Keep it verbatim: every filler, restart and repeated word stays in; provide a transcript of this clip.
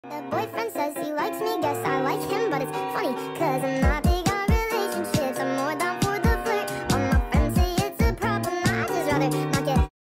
The boyfriend says he likes me, guess I like him, but it's funny, cause I'm